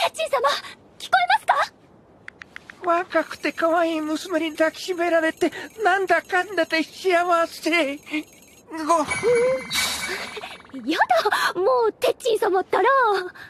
ッチン様、聞こえますか？ 若くて可愛い娘に抱きしめられて、なんだかんだで幸せ。 やだ、もうテッチン様ったら。